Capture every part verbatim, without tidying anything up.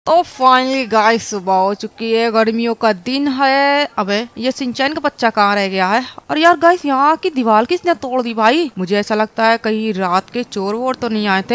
तो finally guys सुबह हो चुकी है, गर्मियों का दिन है। अबे ये सिंचैन का बच्चा कहाँ रह गया है? और यार गाइस यहाँ की दीवार किसने तोड़ दी भाई? मुझे ऐसा लगता है कहीं रात के चोर वोर तो नहीं आए थे।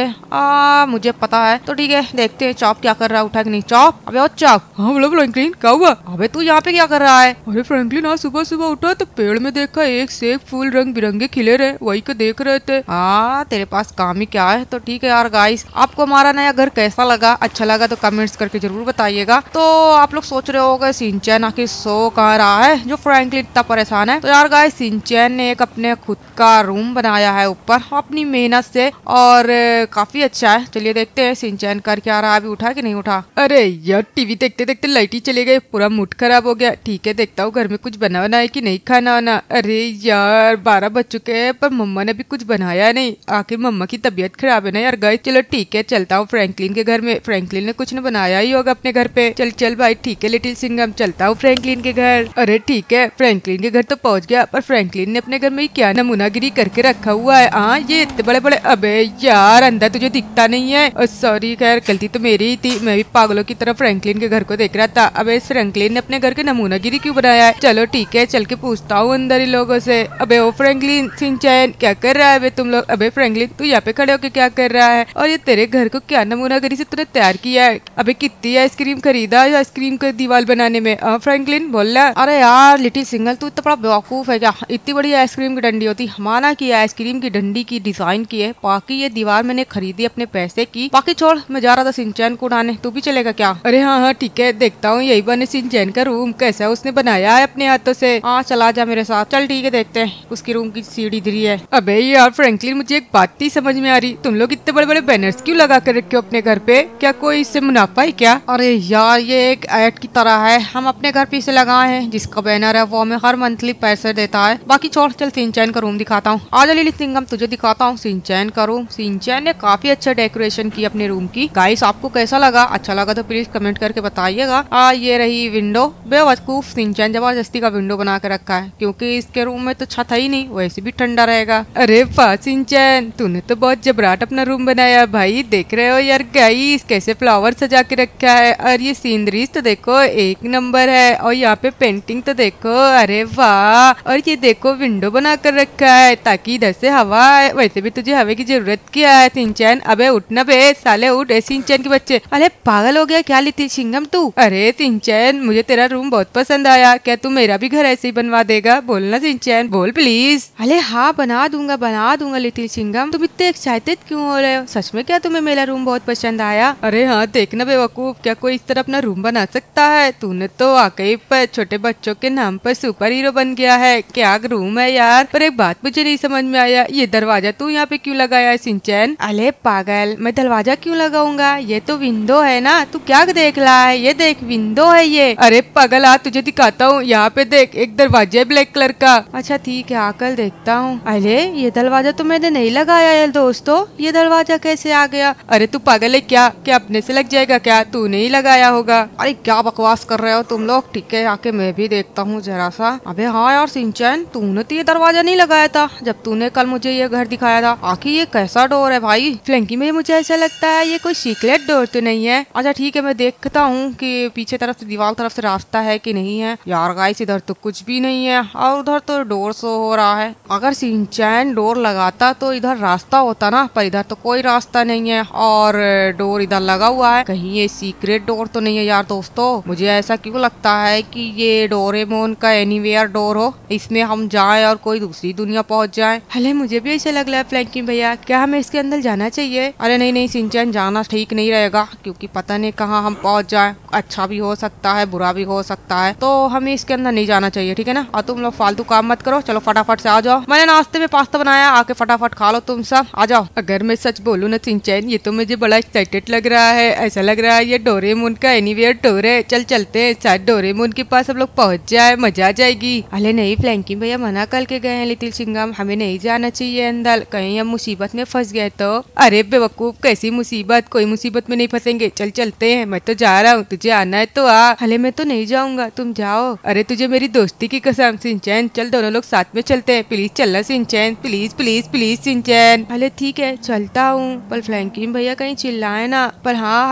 आ मुझे पता है तो ठीक है, देखते हैं चॉप क्या कर रहा है। उठा कि नहीं चॉप? अबे ओ चॉप। हाँ बोलो फ्रैंकलिन, क्या हुआ? अबे तू यहाँ पे क्या कर रहा है? अरे फ्रैंकलिन आज सुबह सुबह उठा तो पेड़ में देखा एक से एक फूल रंग बिरंगे खिले रहे, वही को देख रहे थे। हाँ तेरे पास काम ही क्या है? तो ठीक है यार गाइस, आपको हमारा नया घर कैसा लगा? अच्छा लगा तो कमेंट्स करके जरूर बताइएगा। तो आप लोग सोच रहे होगे सिंचैन आखिर सो कहाँ रहा है जो फ्रैंकलिन इतना परेशान है? तो यार गाइस सिंचैन ने एक अपने खुद का रूम बनाया है ऊपर अपनी मेहनत से, और काफी अच्छा है। चलिए देखते हैं सिंचैन कर क्या रहा है। अभी उठा कि नहीं उठा? अरे यार टीवी देखते देखते लाइट ही चले गए, पूरा मूड खराब हो गया। ठीक है देखता हूँ घर में कुछ बना बना है कि नहीं खाना वाना। अरे यार बारह बज चुके हैं पर मम्मा ने भी कुछ बनाया नहीं। आखिर मम्मा की तबीयत खराब है ना यार गाइस। चलो ठीक है चलता हूँ फ्रैंकलिन के घर में, फ्रैंकलिन ने कुछ न बनाया ही होगा अपने घर पे। चल चल भाई ठीक है लिटिल सिंघम, चलता हूँ फ्रैंकलिन के घर। अरे ठीक है फ्रैंकलिन के घर तो पहुँच गया, पर फ्रैंकलिन ने अपने घर में क्या नमूनागिरी करके रखा हुआ है। हाँ ये इतने बड़े बड़े, अबे यार अंदर तुझे दिखता नहीं है? सॉरी खैर गलती तो मेरी ही थी, मैं भी पागलों की तरह फ्रैंकलिन के घर को देख रहा था। अबे फ्रैंकलिन ने अपने घर के नमूनागिरी क्यों बनाया है? चलो ठीक है चल के पूछता हूँ अंदर ही लोगों से। अबे ओ फ्रैंकलिन सिंचैन क्या कर रहा है बे तुम लोग? अबे फ्रैंकलिन तू यहाँ पे खड़े होके क्या कर रहा है? और ये तेरे घर को क्या नमूनागिरी से तूने तैयार किया है? अबे कितनी आइसक्रीम खरीदा है आइसक्रीम का दीवार बनाने में? आ, फ्रैंकलिन बोल रहा। अरे यार लिटिल सिंगल तू इतना बड़ा बेवकूफ है क्या? इतनी बड़ी आइसक्रीम की डंडी होती, माना की आइसक्रीम की डंडी की डिजाइन की है, बाकी ये दीवार मैंने खरीदी अपने पैसे की। बाकी छोड़, मैं जा रहा था सिंचैन को उड़ाने, तू भी चलेगा क्या? अरे हाँ हाँ ठीक है देखता हूँ यही बने सिंचैन का रूम कैसा उसने बनाया है अपने हाथों से। हाँ चला जा मेरे साथ। चल ठीक है देखते हैं उसकी रूम की सीढ़ी इधर ही है। अबे यार फ्रैंकलिन मुझे एक बात नहीं समझ में आ रही, तुम लोग इतने बड़े बड़े बैनर्स क्यों लगा कर रखे हो अपने घर पे? क्या कोई इससे मुनाफा है क्या? अरे यार ये एक ऐड की तरह है, हम अपने घर पे इसे लगाए हैं, जिसका बैनर है वो हमें हर मंथली पैसे देता है। बाकी छोड़ चल सिंचैन का रूम दिखाता हूँ। आज लिटिल सिंघम तुझे दिखाता हूँ सिंचैन का रूम। सिंचैन ने काफी अच्छा डेकोरेशन की अपने रूम की। गाइस आपको कैसा लगा? अच्छा लगा तो प्लीज कमेंट करके बताइएगा। आ ये रही विंडो, बेवकूफ सिंचैन जबरदस्ती का विंडो बना के रखा है क्योंकि इसके रूम में तो छत है ही नहीं, वैसे भी ठंडा रहेगा। अरे वाह सिंचैन तूने तो बहुत जबराट अपना रूम बनाया भाई। देख रहे हो यार गाइस कैसे फ्लावर सजा के रखा है, और ये सीनरीज तो देखो एक नंबर है, और यहाँ पे पेंटिंग तो देखो। अरे वाह, और ये देखो विंडो बना कर रखा है ताकि इधर से हवा आए। वैसे भी तुझे हवा की जरूरत क्या है सिंचैन? अबे उठना बे साले उठ, सिंचैन के बच्चे। अरे पागल हो गया क्या लिटिल सिंघम तू? अरे सिंचैन मुझे तेरा रूम बहुत पसंद आया, क्या तू मेरा भी घर ऐसे ही बनवा देगा? बोलना सिंचैन बोल प्लीज। अरे हाँ बना दूंगा बना दूंगा लिटिल सिंघम, तुम इतने एक्साइटेड क्यों हो रहे हो? सच में क्या तुम्हें मेरा रूम बहुत पसंद आया? अरे हाँ देखना बेवकूफ, क्या कोई इस तरह अपना रूम बना सकता है? तूने तो वाकई पर छोटे बच्चों के नाम पर सुपर हीरो बन गया है। क्या रूम है यार, पर एक बात मुझे नहीं समझ में आया, ये दरवाजा तू यहाँ पे क्यों लगाया है सिंचैन? अरे पागल मैं दरवाजा क्यों लगाऊंगा, ये तो विंडो है ना, तू क्या देख रहा है? ये देख विंडो है ये। अरे पागल आ तुझे दिखाता हूँ, यहाँ पे देख एक दरवाजा है ब्लैक कलर का। अच्छा ठीक है आकर देखता हूँ। अरे ये दरवाजा तो मैंने नहीं लगाया है दोस्तों, ये दरवाजा कैसे आ गया? अरे तू पागल है क्या? क्या अपने से लग जाएगा क्या? तू नहीं लगाया होगा। अरे क्या बकवास कर रहे हो तुम लोग? ठीक है आके मैं भी देखता हूँ जरा सा। अबे हाँ यार सिंचैन तूने तो ये दरवाजा नहीं लगाया था जब तूने कल मुझे ये घर दिखाया था। आखिर ये कैसा डोर है भाई? फ्लैंकी में मुझे ऐसा लगता है ये कोई सीक्रेट डोर तो नहीं है। अच्छा ठीक है मैं देखता हूँ कि पीछे तरफ से दीवार तरफ से रास्ता है कि नहीं है। यार गाइस इधर तो कुछ भी नहीं है, और उधर तो डोर शो हो रहा है। अगर सिंचैन डोर लगाता तो इधर रास्ता होता ना, पर इधर तो कोई रास्ता नहीं है और डोर इधर लगा हुआ है। कहीं ये सीक्रेट डोर तो नहीं है यार दोस्तों? मुझे ऐसा क्यों लगता है कि ये डोरेमोन का एनीवेयर डोर हो, इसमें हम जाए और कोई दूसरी दुनिया पहुंच जाए। हले मुझे भी ऐसा लग रहा है फ्लैंकी भैया, क्या हमें इसके अंदर जाना चाहिए? अरे नहीं नहीं सिंचैन जाना ठीक नहीं रहेगा, क्योंकि पता नहीं कहाँ हम पहुंच जाए, अच्छा भी हो सकता है बुरा भी हो सकता है, तो हमें इसके अंदर नहीं जाना चाहिए ठीक है ना? और तुम लोग फालतू काम मत करो, चलो फटाफट से आ जाओ। मैंने नाश्ते में पास्ता बनाया, आके फटाफट खा लो तुम सब, आ जाओ। अगर मैं सच बोलूँ ना सिंचैन ये तो मुझे बड़ा एक्साइटेड लग रहा है, ऐसा लग रहा है ये डोरेमोन का एनीवेयर डोर है। चल चलते हैं, शायद डोरेमोन के पास हम लोग पहुंच जाए, मजा आ जाएगी। अरे नहीं फ्लैंकी भैया मना करके गए हैं लिटिल सिंघम, हमें नहीं जाना चाहिए अंदर, कहीं हम मुसीबत में फंस गए तो। अरे बेवकूफ कैसी मुसीबत, कोई मुसीबत में नहीं फंसेंगे, चल चलते हैं। मैं तो जा रहा हूँ, तुझे आना है तो आ। हले मैं तो नहीं जाऊंगा, तुम जाओ। अरे तुझे मेरी दोस्ती की कसम सिंचैन, चल दोनों लोग साथ में चलते हैं, प्लीज चलना Shinchan, please please please Shinchan. अरे ठीक है चलता हूँ, पर फ्लैंकी भैया कहीं चिल्लाए ना। पर हाँ हम जल्दी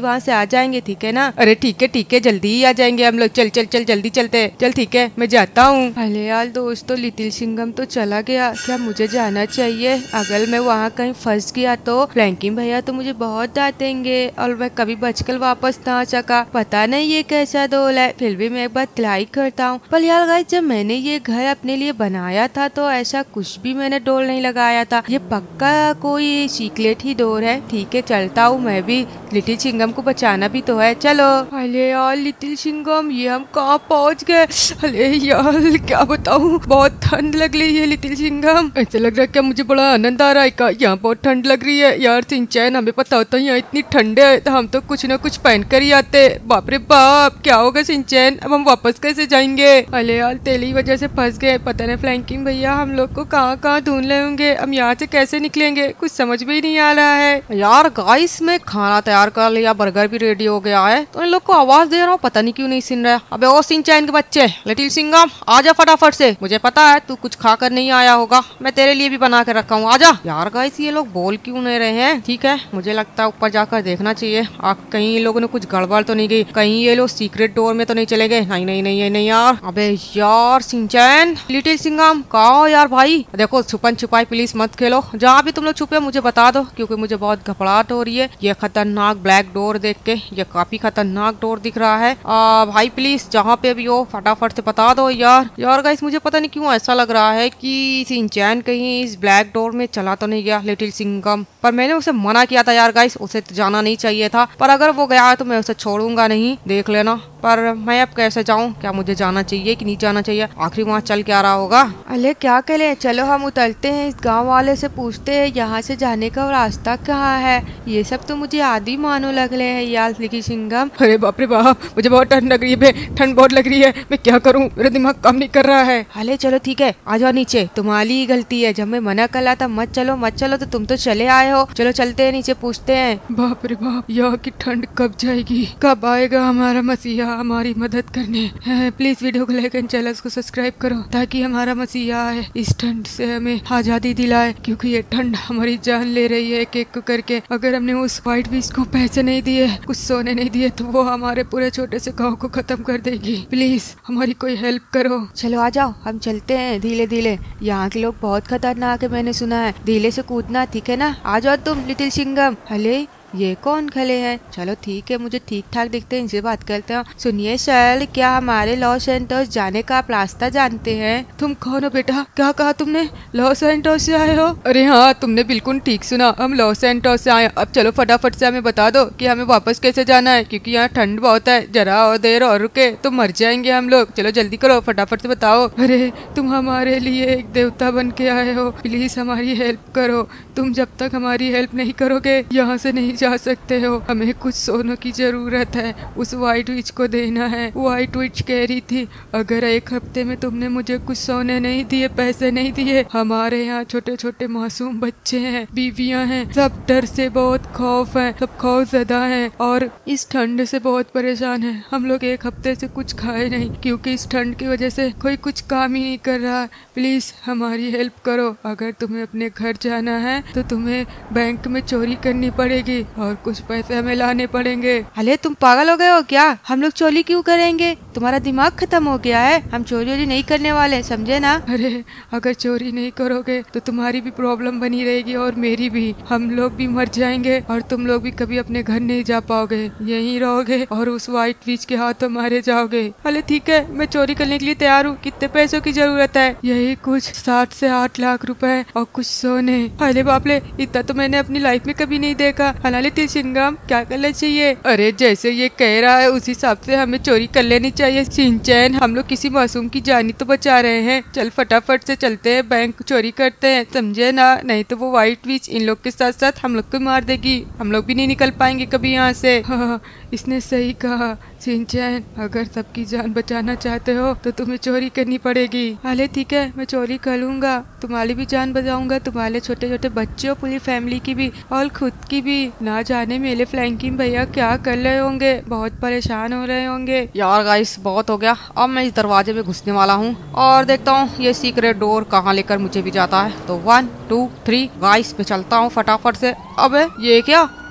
वहाँ से आ जाएंगे, ठीक है ना? अरे ठीक है ठीक है, जल्दी ही आ जाएंगे हम लोग। चल चल चल जल्दी चलते, चल ठीक है मैं जाता हूँ। अरे यार दोस्तों, लिटिल सिंघम तो चला गया, क्या मुझे जाना चाहिए? अगर मैं वहाँ कहीं फंस गया तो फ्रैंकिन भैया तो मुझे बहुत डांटेंगे और मैं कभी बचकर वापस ना आ सका। पता नहीं ये कैसा डोल है, फिर भी मैं एक बार ट्राई करता हूँ। पर यार गाइस, जब मैंने ये घर अपने लिए बनाया था तो ऐसा कुछ भी मैंने डोल नहीं लगाया था। ये पक्का कोई सीक्रेट ही डोर है। ठीक है चलता हूँ मैं भी, लिटिल सिंघम को बचाना भी तो है। चलो। अरे यार लिटिल सिंघम, ये हम कहाँ पहुँच गए? अरे यार क्या बताऊँ, बहुत ठंड लग रही है लिटिल सिंघम। ऐसा लग रहा है क्या मुझे बड़ा आनंद आ रहा है का? यहाँ बहुत ठंड लग रही है यार। सिंचैन, हमें पता होता है यहाँ इतनी ठंड है तो हम तो कुछ ना कुछ पहन कर ही आते। बाप रे बाप, क्या होगा सिंचैन? अब हम वापस कैसे जाएंगे? अरे यार तेरी वजह से फंस गए। पता नहीं फ्रैंकिन भैया हम लोग को कहाँ कहाँ ढूंढ रहे होंगे। हम यहाँ से कैसे निकलेंगे, कुछ समझ में ही नहीं आ रहा है। यार गाइस, मैं खाना तैयार कर लिया, बर्गर भी रेडी हो गया है, तो इन लोग को आवाज दे रहा हूँ, पता नहीं क्यों नहीं सुन रहा। अबे ओ सिंचैन के बच्चे, लिटिल सिंघम आजा फटाफट से। मुझे पता है तू कुछ खा कर नहीं आया होगा, मैं तेरे लिए भी बना कर रखा हूँ, आजा। यार गाइस, ये लोग बोल क्यों नहीं रहे हैं? ठीक है, मुझे लगता है ऊपर जाकर देखना चाहिए। आप कहीं ये लोगों ने कुछ गड़बड़ तो नहीं की, कहीं ये लोग सीक्रेट डोर में तो नहीं चले गए? नहीं नहीं नहीं नहीं यार। अबे यार सिंचैन, लिटिल सिंघम कहाँ हो यार भाई? देखो छुपन छुपाई प्लीज मत खेलो, जहाँ भी तुम लोग छुपे मुझे बता दो, क्योंकि मुझे बहुत घबराहट हो रही है ये खतरनाक ब्लैक डोर देख के। ये काफी खतरनाक डोर दिख रहा है। आ, भाई प्लीज जहाँ पे भी हो फटाफट से बता दो यार। यार गाइस, मुझे पता नहीं क्यों ऐसा लग रहा है कि सिंचैन कहीं इस ब्लैक डोर में चला तो नहीं गया लिटिल सिंघम, पर मैंने उसे मना किया था यार गाइस, उसे तो जाना नहीं चाहिए था। पर अगर वो गया है तो मैं उसे छोड़ूंगा नहीं, देख लेना। पर मैं अब कैसे जाऊँ? क्या मुझे जाना चाहिए कि नहीं जाना चाहिए? आखिर वहाँ चल क्या रहा होगा? अरे क्या करें, चलो हम उतरते हैं, इस गांव वाले से पूछते हैं यहाँ से जाने का रास्ता कहाँ है। ये सब तो मुझे आदि मानो लग रहे हैं यार लिटिल सिंघम। अरे बाप रे बाप, मुझे बहुत ठंड लग रही है, ठंड बहुत लग रही है, मैं क्या करूँ? मेरा दिमाग काम नहीं कर रहा है। अरे चलो ठीक है, आ जाओ नीचे, तुम्हारी ही गलती है, जब मैं मना कर रहा था मत चलो मत चलो तो तुम तो चले आए हो। चलो चलते हैं नीचे, पूछते हैं। बाप रे बाप, यहाँ की ठंड कब जाएगी? कब आएगा हमारा मसीहा हमारी मदद करने? प्लीज वीडियो को लाइक एंड चैनल को सब्सक्राइब करो ताकि हमारा मसीहा आए, इस ठंड से हमें आजादी दिलाए, क्योंकि ये ठंड हमारी जान ले रही है एक एक करके। अगर हमने उस व्हाइट विच को पैसे नहीं दिए, कुछ सोने नहीं दिए, तो वो हमारे पूरे छोटे से गाँव को खत्म कर देगी। प्लीज हमारी कोई हेल्प करो। चलो आ जाओ, हम चलते हैं धीरे धीरे। यहाँ के लोग बहुत खतरनाक है, मैंने सुना है। धीरे से कूदना, ठीक है ना? आ जाओ तुम लिटिल सिंघम। अरे ये कौन खड़े हैं? चलो ठीक है, मुझे ठीक ठाक दिखते हैं, इनसे बात करते हैं। सुनिए सर, क्या हमारे लॉस सैंटोस जाने का आप रास्ता जानते हैं? तुम कौन हो बेटा? क्या कहा तुमने? लॉस सैंटोस से आए हो? अरे हाँ, तुमने बिल्कुल ठीक सुना, हम लॉस सैंटोस से आए। अब चलो फटाफट से हमें बता दो कि हमें वापस कैसे जाना है, क्योंकि यहाँ ठंड बहुत है, जरा और देर और रुके तो मर जाएंगे हम लोग। चलो जल्दी करो, फटाफट से बताओ। अरे तुम हमारे लिए एक देवता बन के आए हो, प्लीज हमारी हेल्प करो। तुम जब तक हमारी हेल्प नहीं करोगे यहाँ से नहीं जा सकते हो। हमें कुछ सोने की जरूरत है, उस व्हाइट विच को देना है। व्हाइट विच कह रही थी अगर एक हफ्ते में तुमने मुझे कुछ सोने नहीं दिए, पैसे नहीं दिए, हमारे यहाँ छोटे छोटे मासूम बच्चे हैं, बीवियां हैं, सब डर से बहुत खौफ है, सब खौफ ज़्यादा है और इस ठंड से बहुत परेशान है। हम लोग एक हफ्ते से कुछ खाए नहीं, क्योंकि इस ठंड की वजह से कोई कुछ काम ही नहीं कर रहा। प्लीज हमारी हेल्प करो। अगर तुम्हें अपने घर जाना है तो तुम्हें बैंक में चोरी करनी पड़ेगी और कुछ पैसे हमें लाने पड़ेंगे। अरे तुम पागल हो गए हो क्या? हम लोग चोरी क्यों करेंगे? तुम्हारा दिमाग खत्म हो गया है? हम चोरी वोरी नहीं करने वाले, समझे ना? अरे अगर चोरी नहीं करोगे तो तुम्हारी भी प्रॉब्लम बनी रहेगी और मेरी भी। हम लोग भी मर जाएंगे और तुम लोग भी कभी अपने घर नहीं जा पाओगे, यहीं रहोगे और उस व्हाइट विच के हाथों मारे जाओगे। अरे ठीक है, मैं चोरी करने के लिए तैयार हूँ। कितने पैसों की जरूरत है? यही कुछ सात से आठ लाख रुपए और कुछ सोने। अरे बाप रे, इतना तो मैंने अपनी लाइफ में कभी नहीं देखा। लिटिल सिंघम क्या करना चाहिए? अरे जैसे ये कह रहा है उस हिसाब से हमें चोरी कर लेनी चाहिए। सिंचैन, हम लोग किसी मासूम की जान ही तो बचा रहे हैं। चल फटाफट से चलते हैं, बैंक चोरी करते हैं, समझे ना? नहीं तो वो व्हाइट विच इन लोग के साथ साथ हम लोग को मार देगी, हम लोग भी नहीं निकल पाएंगे कभी यहाँ से। हाँ, इसने सही कहा। सिंचैन, अगर सबकी जान बचाना चाहते हो तो तुम्हें चोरी करनी पड़ेगी। अरे ठीक है, मैं चोरी कर लूंगा, तुम्हारी भी जान बचाऊंगा, तुम्हारे छोटे छोटे बच्चों, पूरी फैमिली की भी और खुद की भी। ना जाने मेरे फ्रैंकिन भैया क्या कर रहे होंगे, बहुत परेशान हो रहे होंगे। यार गाइस, बहुत हो गया, अब मैं इस दरवाजे में घुसने वाला हूँ और देखता हूँ ये सीक्रेट डोर कहाँ लेकर मुझे भी जाता है। तो वन टू थ्री गाइस, मैं चलता हूँ फटाफट से। अबे ये क्या?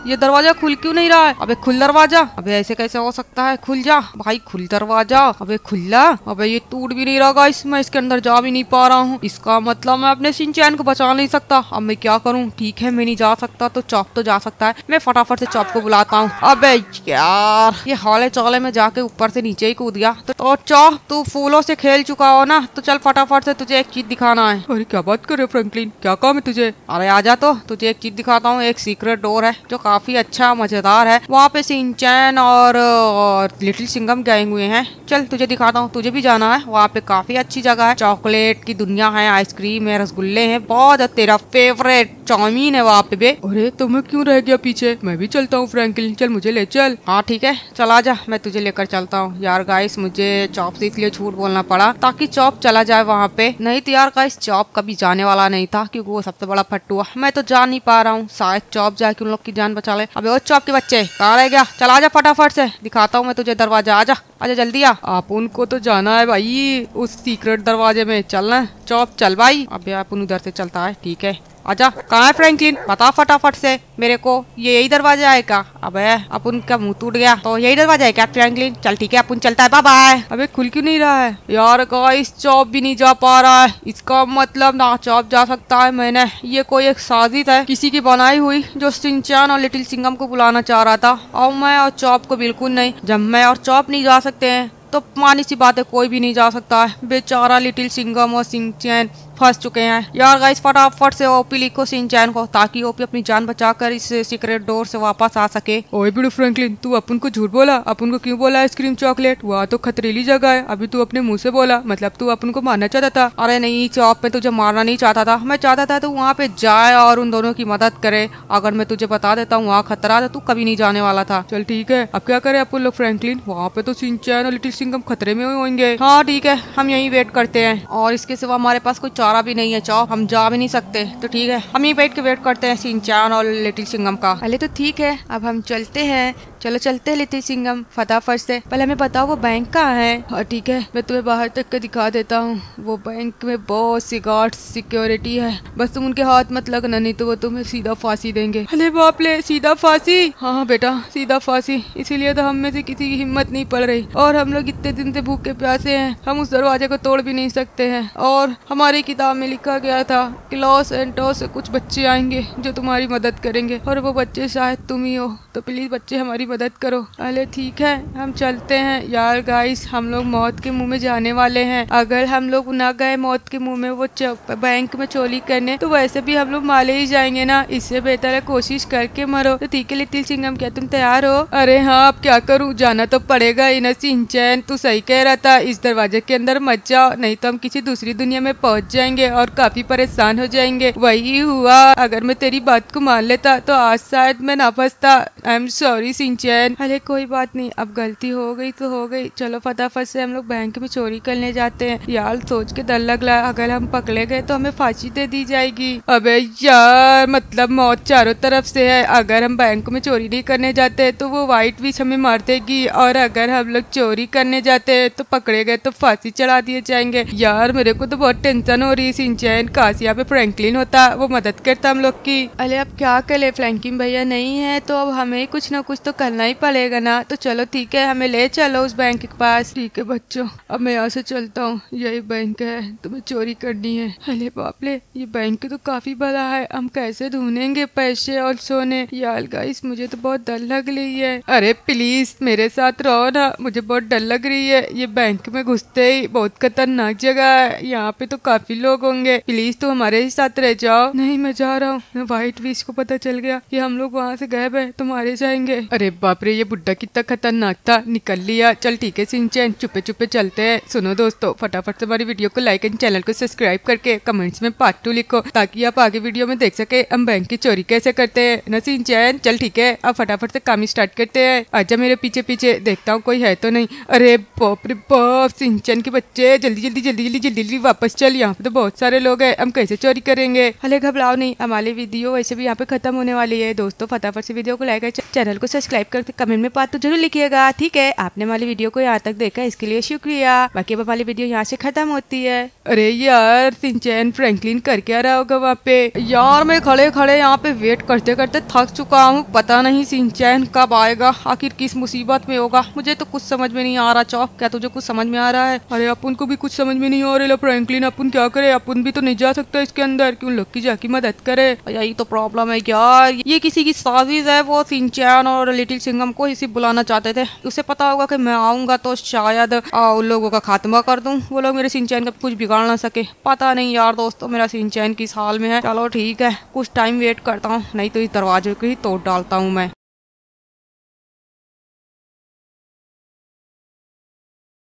ये दरवाजा खुल क्यों नहीं रहा है? अबे खुल दरवाजा। अबे ऐसे कैसे हो सकता है? खुल जा भाई, खुल दरवाजा। अबे खुला। अबे ये टूट भी नहीं रहा गाइस, मैं इसके अंदर जा भी नहीं पा रहा हूँ। इसका मतलब मैं अपने शिनचैन को बचा नहीं सकता। अब मैं क्या करूँ? ठीक है मैं नहीं जा सकता तो चॉप तो जा सकता है। मैं फटाफट से चॉप को बुलाता हूँ। अबे यार ये हौले चौले में जाके ऊपर से नीचे ही कूद गया। तो, तो चॉप तू फूलों से खेल चुका हो ना, तो चल फटाफट से तुझे एक चीज दिखाना है। अरे क्या बात कर रहे हो फ्रैंकलिन, क्या काम है तुझे? अरे आजा तो तुझे एक चीज दिखाता हूँ। एक सीक्रेट डोर है जो काफी अच्छा मजेदार है। वहाँ पे शिनचैन और, और लिटिल सिंघम गए हुए हैं। चल तुझे दिखाता हूँ, तुझे भी जाना है। वहाँ पे काफी अच्छी जगह है, चॉकलेट की दुनिया है, आइसक्रीम है, रसगुल्ले हैं, बहुत तेरा फेवरेट चाउमीन है वहाँ पे भी। अरे तुम्हें क्यों रह गया पीछे? मैं भी चलता हूँ फ्रैंकलिन, चल मुझे ले चल। हाँ ठीक है चला जा, मैं तुझे लेकर चलता हूँ। यार गाइस मुझे चॉप से इसलिए झूठ बोलना पड़ा ताकि चॉप चला जाए वहाँ पे, नहीं तो यार गाइस चॉप कभी जाने वाला नहीं था क्योंकि वो सबसे बड़ा फट्टू है। मैं तो जा नहीं पा रहा हूँ, शायद चॉप जाके उन लोग की जान बचा ले। अबे वो चॉप के बच्चे कहाँ रह गया? चला जा फटाफट से, दिखाता हूँ मैं तुझे दरवाजा। आजा आजा जल्दी आ। आप उनको तो जाना है भाई उस सीक्रेट दरवाजे में, चलना चॉप चल भाई। अबे आप उधर से चलता है, ठीक है आजा। कहाँ है फ्रैंकलिन? बता फटाफट से मेरे को, ये यही दरवाजा है क्या? अबे अपन का मुंह टूट गया, तो यही दरवाजा है क्या फ्रैंकलिन? चल ठीक है अपन चलता है, बाय बाय। अबे खुल क्यों नहीं रहा है यार? गाइस चॉप भी नहीं जा पा रहा है, इसका मतलब ना चॉप जा सकता है। मैंने ये कोई एक साजिश है किसी की बनाई हुई जो शिनचैन और लिटिल सिंघम को बुलाना चाह रहा था, और मैं और चॉप को बिल्कुल नहीं। जब मैं और चॉप नहीं जा सकते हैं तो मानी सी बात है कोई भी नहीं जा सकता है। बेचारा लिटिल सिंघम और शिनचैन फंस चुके हैं। यार गाइस फटाफट से ओपी लिखो शिनचैन को ताकि ओपी अपनी जान बचाकर इस सीक्रेट डोर से वापस आ सके। ओए बिडू फ्रैंकलिन, तू अपन को झूठ बोला? अपन को क्यों बोला आइसक्रीम चॉकलेट? वहाँ तो खतरीली जगह है, अभी तू अपने मुंह से बोला, मतलब तू अपन को मारना चाहता था। अरे नहीं चॉप, में तुझे मारना नहीं चाहता था, मैं चाहता था तू वहाँ पे जाए और उन दोनों की मदद करे। अगर मैं तुझे बता देता हूँ वहाँ खतरा तो तू कभी नहीं जाने वाला था। चल ठीक है अब क्या करे अपन लोग फ्रैंकलिन? वहाँ पे तो शिनचैन और लिटिल सिंघम खतरे में होंगे। हाँ ठीक है हम यही वेट करते हैं, और इसके सिवा हमारे पास कोई चारा भी नहीं है चॉप, हम जा भी नहीं सकते। तो ठीक है हम यही बैठ के वेट करते हैं शिनचैन और लिटिल सिंघम का। पहले तो ठीक है अब हम चलते हैं, चलो चलते हैं लिटिल सिंघम फटाफट से। पहले हमें बताओ वो बैंक कहाँ है? हाँ ठीक है मैं तुम्हें बाहर तक के दिखा देता हूँ। वो बैंक में बहुत सी गार्ड सिक्योरिटी है, बस तुम उनके हाथ मत लगना नहीं तो वो तुम्हें सीधा फांसी देंगे। अरे बाप ले, सीधा फांसी? हाँ बेटा सीधा फांसी, इसीलिए तो हम में से किसी की हिम्मत नहीं पड़ रही, और हम लोग इतने दिन से भूखे प्यासे हैं, हम उस दरवाजे को तोड़ भी नहीं सकते हैं। और हमारी किताब में लिखा गया था कि लॉस एंटोस से कुछ बच्चे आएंगे जो तुम्हारी मदद करेंगे, और वो बच्चे शायद तुम ही हो, तो प्लीज बच्चे हमारी मदद करो। अरे ठीक है हम चलते हैं। यार गाइस हम लोग मौत के मुंह में जाने वाले हैं, अगर हम लोग ना गए मौत के मुंह में वो बैंक में चोरी करने, तो वैसे भी हम लोग माले ही जाएंगे ना, इससे बेहतर है कोशिश करके मरो। तो ठीक है लिटिल सिंघम क्या तुम तैयार हो? अरे हाँ अब क्या करूँ, जाना तो पड़ेगा ही ना। शिनचैन तू सही कह रहा था, इस दरवाजे के अंदर मत जाओ नहीं तो हम किसी दूसरी दुनिया में पहुंच जाएंगे और काफी परेशान हो जाएंगे। वही हुआ, अगर मैं तेरी बात को मान लेता तो आज शायद मैं ना फंसता। I am sorry Shinchan. अरे कोई बात नहीं, अब गलती हो गई तो हो गई। चलो फटाफट से हम लोग बैंक में चोरी करने जाते हैं। यार सोच के डर लग रहा है, अगर हम पकड़े गए तो हमें फांसी दे दी जाएगी। अबे यार मतलब मौत चारों तरफ से है, अगर हम बैंक में चोरी नहीं करने जाते तो वो व्हाइट विच हमें मार देगी, और अगर हम लोग चोरी करने जाते हैं तो पकड़े गए तो फांसी चढ़ा दिए जाएंगे। यार मेरे को तो बहुत टेंशन हो रही है शिनचैन, काश यहाँ पे फ्रैंकलिन होता, वो मदद करता हम लोग की। अरे अब क्या करे, फ्रैंकलिन भैया नहीं है तो अब हमें कुछ ना कुछ तो करना ही पड़ेगा ना। तो चलो ठीक है हमें ले चलो उस बैंक के पास। ठीक है बच्चों अब मैं यहाँ से चलता हूँ, यही बैंक है, तुम्हें चोरी करनी है। अरे बाप रे ये बैंक तो काफी बड़ा है, हम कैसे ढूंढेंगे पैसे और सोने? यार गाइस मुझे तो बहुत डर लग रही है। अरे प्लीज मेरे साथ रहो ना, मुझे बहुत डर लग रही है। ये बैंक में घुसते ही बहुत खतरनाक जगह है, यहाँ पे तो काफी लोग होंगे, प्लीज तो हमारे ही साथ रह जाओ। नहीं मैं जा रहा हूँ, व्हाइट विच को पता चल गया कि हम लोग वहाँ से गायब है तो मारे जाएंगे। अरे बाप रे ये बुड्ढा कितना खतरनाक था, निकल लिया। चल ठीक है शिनचैन चुपे चुपे चलते हैं। सुनो दोस्तों फटाफट से हमारी वीडियो को लाइक एंड चैनल को सब्सक्राइब करके कमेंट्स में पार्ट टू लिखो ताकि आप आगे वीडियो में देख सके हम बैंक की चोरी कैसे करते हैं ना शिनचैन। चल ठीक है अब फटाफट से काम स्टार्ट करते हैं। आजा मेरे पीछे पीछे, देखता हूँ कोई है तो नहीं। अरे बाप रे बाप शिनचैन के बच्चे, जल्दी जल्दी जल्दी जल्दी जल्दी जल्दी वापस चल, यहाँ पे तो बहुत सारे लोग हैं, हम कैसे चोरी करेंगे? अरे घबराओ नहीं, हमारी वीडियो वैसे भी यहाँ पे खत्म होने वाली है। दोस्तों फटाफट से वीडियो को लाइक और चैनल को सब्सक्राइब लाइक करके कमेंट में बात तो जरूर लिखिएगा। ठीक है, आपने हमारी वीडियो को यहाँ तक देखा इसके लिए शुक्रिया। बाकी अब वाली वीडियो यहाँ से खत्म होती है। अरे यार सिंचैन फ्रैंकलिन कर क्या रहा होगा वहाँ पे। यार मैं खड़े खड़े यहाँ पे वेट करते करते थक चुका हूँ। पता नहीं सिंचैन कब आएगा, आखिर किस मुसीबत में होगा। मुझे तो कुछ समझ में नहीं आ रहा। चौक, क्या तुझे कुछ समझ में आ रहा है? अरे अपन को भी कुछ समझ में नहीं आ रहा फ्रैंकलिन, अपन क्या करे? अपन भी तो नहीं जा सकता इसके अंदर, क्यों लक्की जाकी मदद करे? यही तो प्रॉब्लम है यार, ये किसी की साजिश है। वो सिंचैन और लिटिल सिंघम को इसी बुलाना चाहते थे। उसे पता होगा कि मैं आऊंगा तो शायद उन लोगों का खात्मा कर दूं, वो लोग मेरे सिंचैन का कुछ बिगाड़ ना सके। पता नहीं यार दोस्तों, मेरा सिंचैन किस हाल में है। चलो ठीक है, कुछ टाइम वेट करता हूँ, नहीं तो इस दरवाजे को ही तोड़ डालता हूँ मैं।